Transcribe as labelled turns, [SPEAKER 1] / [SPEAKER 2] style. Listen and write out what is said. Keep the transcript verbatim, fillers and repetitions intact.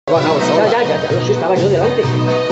[SPEAKER 1] No, no, no.
[SPEAKER 2] Ya, ya, ya, ya lo sé, estaba yo delante.